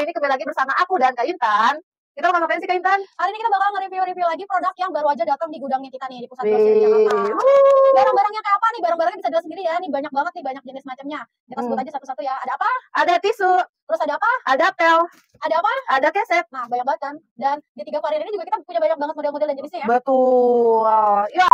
ini kembali lagi bersama aku dan Kak Intan. Kita bakal ngapain sih Kak Intan? Hari ini kita bakal nge-review lagi produk yang baru aja datang di gudangnya kita nih di Pusat Grosir Jakarta. Barang-barangnya kayak apa nih? Barang-barangnya bisa jelas sendiri ya. Nih banyak banget nih, banyak jenis macamnya. Kita sebut aja satu-satu ya. Ada apa? Ada tisu. Terus ada apa? Ada pel. Ada apa? Ada keset. Nah, banyak banget kan. Dan di 3 varian ini juga kita punya banyak banget model-model dan jenisnya ya. Betul. Ya.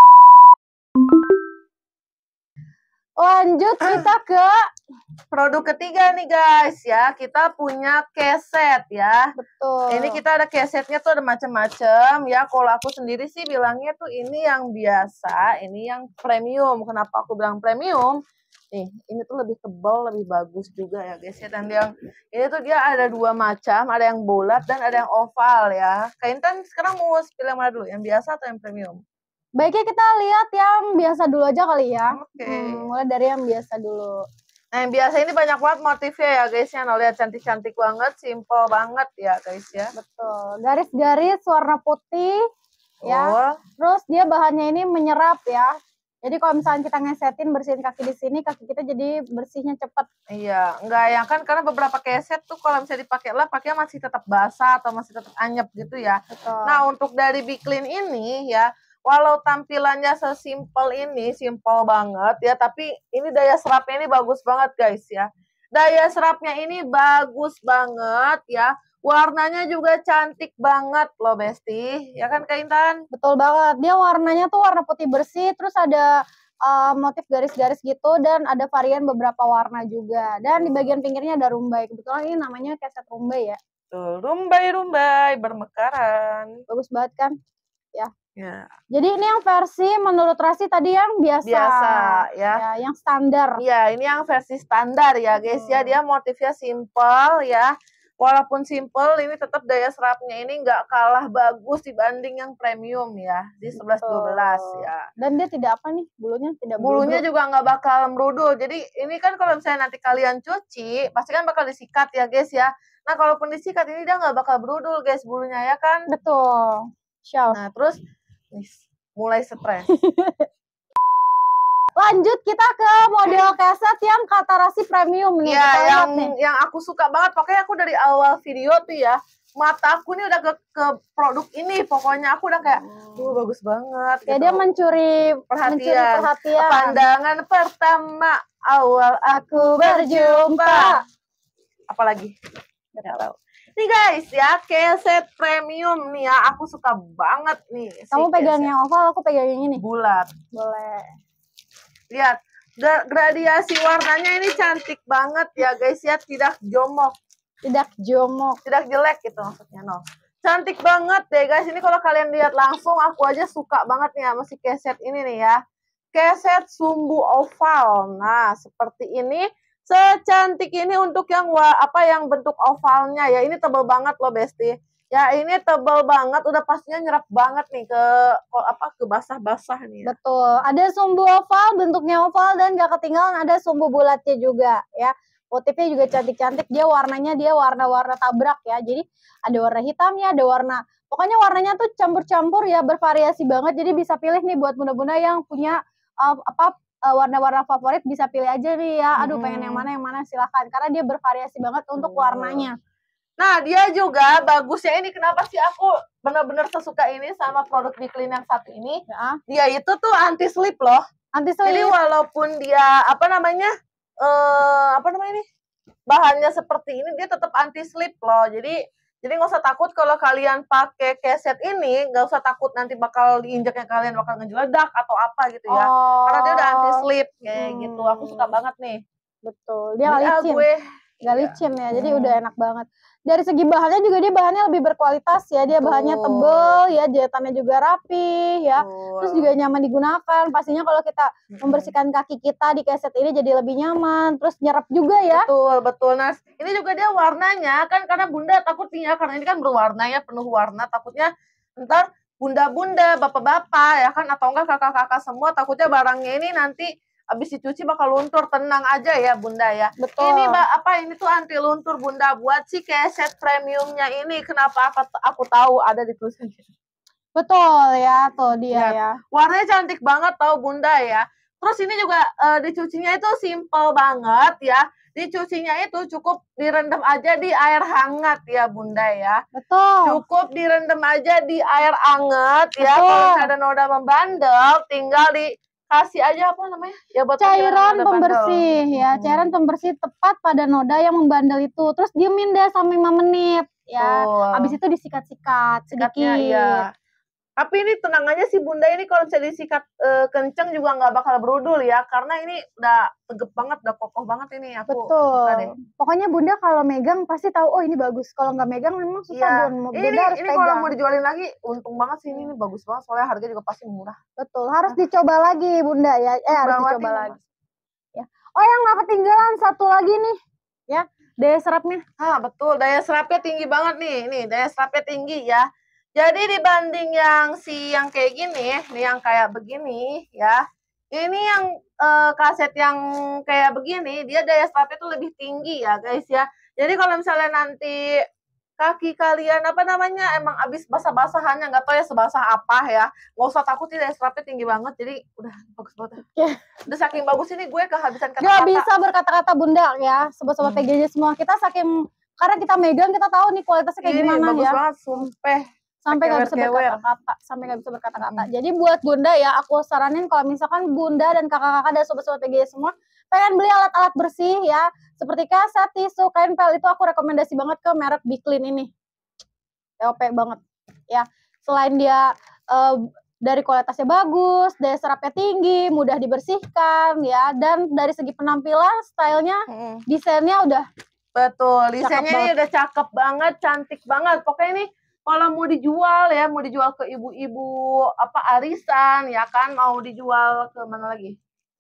Lanjut kita ke produk ketiga nih guys ya. Kita punya keset ya. Betul. Ini kita ada kesetnya tuh ada macam-macam ya. Kalau aku sendiri sih bilangnya tuh ini yang biasa, ini yang premium. Kenapa aku bilang premium? Nih, ini tuh lebih tebal, lebih bagus juga ya guys ya. Dan yang ini tuh dia ada 2 macam, ada yang bulat dan ada yang oval ya. Kak Intan sekarang mau pilih yang mana dulu? Yang biasa atau yang premium? Baiknya kita lihat yang biasa dulu aja kali ya. Oke. Mulai dari yang biasa dulu. Nah, yang biasa ini banyak banget motifnya ya guys ya. Nah, lihat cantik-cantik banget, simple banget ya guys ya. Betul. Garis-garis warna putih ya. Terus dia bahannya ini menyerap ya. Jadi kalau misalnya kita ngesetin bersihin kaki di sini, kaki kita jadi bersihnya cepat. Iya, enggak ya kan karena beberapa keset tuh kalau misalnya dipakai lap, pakainya masih tetap basah atau masih tetap anyep gitu ya. Betul. Nah, untuk dari Biclean ini ya, walau tampilannya sesimpel ini, simpel banget ya, tapi ini daya serapnya ini bagus banget guys ya. Daya serapnya ini bagus banget ya. Warnanya juga cantik banget loh Besti. Ya kan Kak Intan? Betul banget. Dia warnanya tuh warna putih bersih, terus ada motif garis-garis gitu, dan ada varian beberapa warna juga. Dan di bagian pinggirnya ada rumbai. Kebetulan ini namanya keset rumbai ya. Tuh, rumbai-rumbai bermekaran. Bagus banget kan? Ya. Ya. Jadi ini yang versi menurut Rasi tadi yang biasa. Biasa ya. Ya, yang standar. Ya, ini yang versi standar ya guys ya. Dia motifnya simple ya. Walaupun simple, ini tetap daya serapnya ini nggak kalah bagus dibanding yang premium ya. Di 11-12 ya. Dan dia tidak apa nih, bulunya tidak bulunya juga nggak bakal merudul. Jadi ini kan kalau misalnya nanti kalian cuci, pasti kan bakal disikat ya guys ya. Nah, kalaupun disikat ini dia nggak bakal berudul guys bulunya ya kan. Betul. Nah, terus mulai stres. Lanjut kita ke model keset yang kata Rasi premium nih. Ya, yang aku suka banget. Pokoknya aku dari awal video tuh ya, mata aku nih udah ke produk ini. Pokoknya aku udah kayak, bagus banget. Ya gitu. Dia mencuri perhatian. Pandangan pertama awal aku berjumpa. Apalagi? Gak tahu. Nih guys ya, keset premium nih ya. Aku suka banget nih. Kamu pegang yang oval, aku pegang yang ini. Bulat. Boleh. Lihat, gradiasi warnanya ini cantik banget ya guys ya, tidak jomok. Tidak jomok. Tidak jelek gitu maksudnya, no. Cantik banget deh guys, ini kalau kalian lihat langsung, aku aja suka banget nih sama si keset ini nih ya. Keset sumbu oval. Nah, seperti ini, secantik ini untuk yang yang bentuk ovalnya ya. Ini tebal banget loh Besti. Ya ini tebal banget, udah pastinya nyerap banget nih ke basah-basah nih. Ya. Betul, ada sumbu oval, bentuknya oval dan gak ketinggalan ada sumbu bulatnya juga ya. Motifnya juga cantik-cantik, dia warnanya warna-warna tabrak ya. Jadi ada warna hitamnya, ada warna, pokoknya warnanya tuh campur-campur ya, bervariasi banget. Jadi bisa pilih nih buat bunda-bunda yang punya warna-warna favorit, bisa pilih aja nih ya. Aduh pengen yang mana silahkan, karena dia bervariasi banget untuk warnanya. Nah, dia juga bagusnya ini, kenapa sih aku benar-benar sesuka ini sama produk Biclean yang satu ini? Ya. Dia itu tuh anti slip loh. Anti slip. Jadi walaupun dia bahannya seperti ini, dia tetap anti slip loh. Jadi nggak usah takut kalau kalian pakai keset ini, nggak usah takut nanti bakal diinjaknya kalian bakal ngejeledak atau apa gitu ya. Karena dia udah anti slip kayak gitu. Aku suka banget nih. Betul. Dia nggak licin. Nggak licin ya, jadi udah enak banget. Dari segi bahannya juga dia bahannya lebih berkualitas ya, dia bahannya tebel ya, jahitannya juga rapi ya, terus juga nyaman digunakan. Pastinya kalau kita membersihkan kaki kita di keset ini jadi lebih nyaman, terus nyerap juga ya. Betul. Nah, ini juga dia warnanya kan, karena bunda takutnya karena ini kan berwarna ya, penuh warna, takutnya ntar bunda-bunda, bapak-bapak ya kan, atau enggak kakak-kakak semua, takutnya barangnya ini nanti habis dicuci bakal luntur. Tenang aja ya bunda ya. Betul. Ini tuh anti luntur bunda, buat si keset premiumnya ini. Kenapa aku tahu ada di tulisannya. Betul ya, tuh dia ya. Warnanya cantik banget tau bunda ya. Terus ini juga dicucinya itu simple banget ya. dicucinya itu cukup direndam aja di air hangat ya Bunda ya. Betul. Cukup direndam aja di air hangat ya. Betul. Kalau misalnya ada noda membandel, tinggal dikasih aja apa namanya? Ya buat Cairan noda pembersih bandel. ya, cairan pembersih tepat pada noda yang membandel itu. Terus diemin deh sampai 5 menit ya. Habis itu disikat-sikat Sikatnya sedikit. iya. Tapi ini tenang aja sih Bunda, ini kalau misalnya disikat kenceng juga nggak bakal berudul ya, karena ini udah tegep banget, udah kokoh banget ini aku. Betul. Pokoknya Bunda kalau megang pasti tahu, oh ini bagus. Kalau nggak megang memang susah Bun. Bunda harus ini pegang. kalau mau dijualin lagi, untung banget sih ini bagus banget, soalnya harganya juga pasti murah. Betul, harus dicoba lagi Bunda ya. Harus dicoba lagi. Ya. Oh yang nggak ketinggalan satu lagi nih, ya daya serapnya. Betul, daya serapnya tinggi banget nih daya serapnya tinggi ya. Jadi dibanding yang kayak gini, nih yang kayak begini ya, ini yang kaset yang kayak begini, dia daya serapnya tuh lebih tinggi ya guys ya. Jadi kalau misalnya nanti kaki kalian emang abis basah-basahannya, nggak tahu ya sebasah apa ya, nggak usah takut, daya serapnya tinggi banget, jadi udah bagus banget. Udah saking bagus ini gue kehabisan kata-kata. Gak bisa berkata-kata Bunda ya, sobat-sobat PGJ semua, kita saking karena kita megang kita tahu nih kualitasnya kayak gimana bagus ya. Banget, sumpah. Sampai nggak bisa berkata-kata. Jadi buat Bunda ya, aku saranin kalau misalkan Bunda dan kakak-kakak dan sobat-sobat PGJ semua pengen beli alat-alat bersih ya, seperti kaset, tisu, kain pel, itu aku rekomendasi banget ke merek Biclean ini. TOP banget ya. Selain dia dari kualitasnya bagus, daya serapnya tinggi, mudah dibersihkan ya, dan dari segi penampilan, stylenya, desainnya udah betul, desainnya ini udah cakep banget, cantik banget. Pokoknya ini kalau mau dijual ya, mau dijual ke ibu-ibu arisan ya kan, mau dijual ke mana lagi?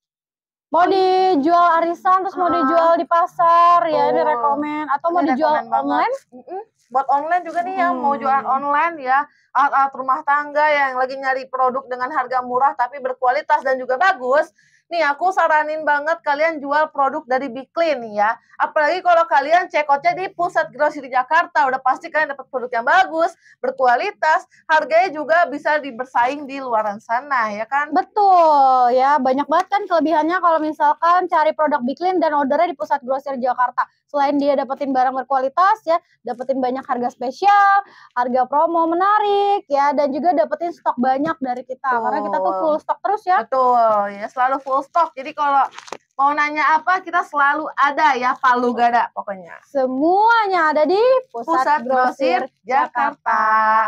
Mau dijual arisan, terus mau dijual di pasar ya, ini rekomen, atau mau dijual online? Buat online juga nih yang mau jualan online ya, alat-alat rumah tangga yang lagi nyari produk dengan harga murah tapi berkualitas dan juga bagus. Nih aku saranin banget kalian jual produk dari Biclean ya. Apalagi kalau kalian check outnya di pusat grosir di Jakarta, udah pasti kalian dapat produk yang bagus, berkualitas, harganya juga bisa bersaing di luaran sana ya kan? Betul ya, banyak banget kan kelebihannya kalau misalkan cari produk Biclean dan ordernya di pusat grosir Jakarta. Selain dia dapetin barang berkualitas ya, dapetin banyak harga spesial, harga promo menarik ya, dan juga dapetin stok banyak dari kita. Karena kita tuh full stok terus ya. Betul ya, selalu full stok. Jadi kalau mau nanya apa, kita selalu ada ya, palu gak ada pokoknya. Semuanya ada di pusat grosir Jakarta.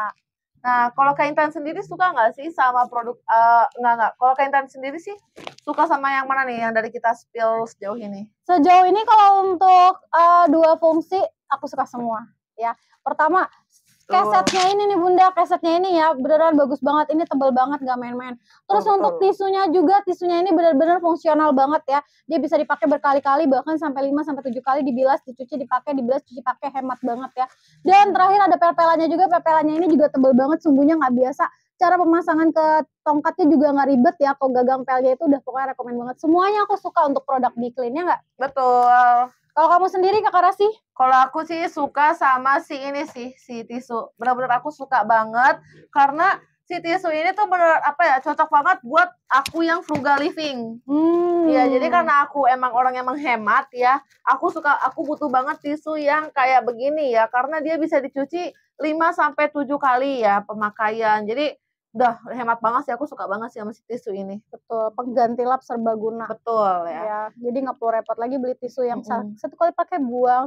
Nah, kalau Kak Intan sendiri suka nggak sih sama produk, enggak. Kalau Kak Intan sendiri sih suka sama yang mana nih yang dari kita spill sejauh ini? Sejauh ini kalau untuk dua fungsi aku suka semua ya. Pertama, kesetnya ini nih Bunda, kesetnya ini ya beneran bagus banget, ini tebal banget gak main-main. Terus untuk tisunya juga, tisunya ini bener-bener fungsional banget ya. Dia bisa dipakai berkali-kali, bahkan sampai 5-7 kali dibilas, dicuci, dipakai, dibilas, cuci pakai, hemat banget ya. Dan terakhir ada pel-pelannya juga, pel-pelannya ini juga tebal banget, sumbunya nggak biasa. Cara pemasangan ke tongkatnya juga nggak ribet ya, kalau gagang pelnya itu udah pokoknya rekomen banget. Semuanya aku suka untuk produk Biclean ya nggak? Betul. Kalau kamu sendiri Kak Rasi? Kalau aku sih suka sama si tisu. Benar-benar aku suka banget karena si tisu ini tuh benar cocok banget buat aku yang frugal living. Ya, jadi karena aku emang orang yang menghemat ya, aku butuh banget tisu yang kayak begini ya, karena dia bisa dicuci 5-7 kali ya pemakaian. Jadi udah hemat banget sih, aku suka banget sih sama si tisu ini. Betul, pengganti lap serbaguna. Betul ya. Jadi nggak perlu repot lagi beli tisu yang satu kali pakai buang,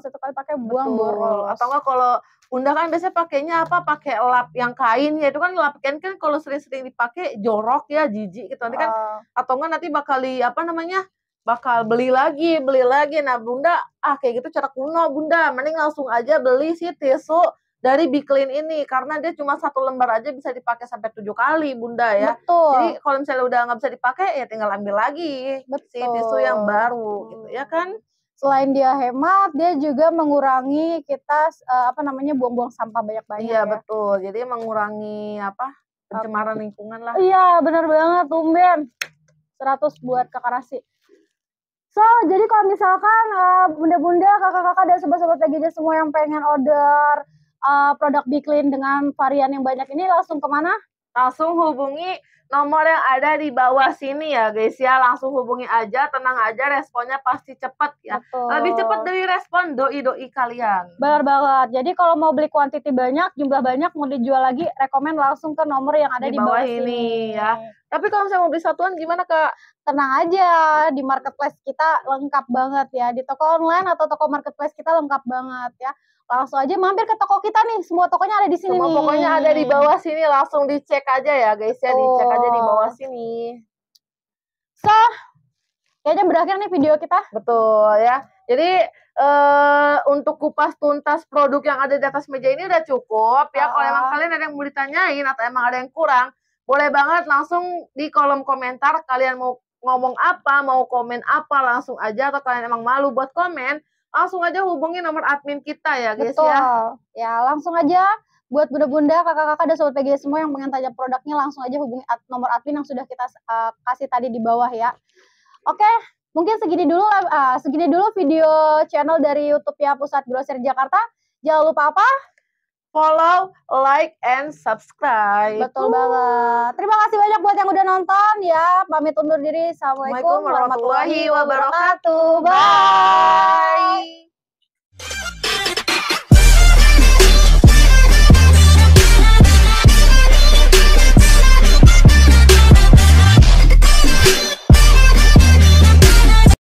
borol. Atau enggak kalau Bunda kan biasanya pakainya pakai lap yang kain ya, itu kan lap kain kan kalau sering-sering dipakai jorok ya, jijik gitu. Nanti kan atau enggak nanti bakal beli lagi. Nah, Bunda kayak gitu cara kuno Bunda, mending langsung aja beli si tisu dari Biclean ini karena dia cuma 1 lembar aja bisa dipakai sampai 7 kali Bunda ya. Betul. Jadi kalau misalnya udah nggak bisa dipakai ya tinggal ambil lagi si tisu yang baru gitu ya kan. Selain dia hemat, dia juga mengurangi kita buang-buang sampah banyak-banyak. Iya betul. Jadi mengurangi pencemaran lingkungan lah. Iya benar banget tumben. 100 buat Kakak Rasi. So, jadi kalau misalkan bunda-bunda, kakak-kakak dan sobat-sobat PGJ semua yang pengen order produk Biclean dengan varian yang banyak ini langsung kemana? Langsung hubungi nomor yang ada di bawah sini ya guys ya. Langsung hubungi aja, tenang aja, responnya pasti cepet ya. Betul. Lebih cepet dari respon doi-doi kalian. Benar banget. Jadi kalau mau beli kuantiti banyak, jumlah banyak, mau dijual lagi, rekomen langsung ke nomor yang ada di bawah ini sini. Ya. Tapi kalau misalnya mau beli satuan gimana Kak? Tenang aja, di marketplace kita lengkap banget ya. Di toko online atau toko marketplace kita lengkap banget ya. Langsung aja mampir ke toko kita nih. Semua tokonya ada di sini nih. Pokoknya ada di bawah sini, langsung dicek aja ya guys ya. Dicek aja di bawah sini. So, kayaknya berakhir nih video kita. Betul ya. Jadi untuk kupas tuntas produk yang ada di atas meja ini udah cukup ya. Kalau emang kalian ada yang mau ditanyain atau emang ada yang kurang, boleh banget langsung di kolom komentar. Kalian mau ngomong apa, mau komen apa, langsung aja. Atau kalian emang malu buat komen, langsung aja hubungi nomor admin kita ya guys. Betul. Ya. Ya langsung aja buat bunda-bunda, kakak-kakak, dan sobat PG semua yang pengen tanya produknya, langsung aja hubungi nomor admin yang sudah kita kasih tadi di bawah ya. Oke, mungkin segini dulu video channel dari YouTube ya Pusat Grosir Jakarta. Jangan lupa apa? Follow, like, and subscribe. Betul banget. Terima kasih banyak buat yang udah nonton ya. Pamit undur diri. Assalamualaikum warahmatullahi wabarakatuh. Bye.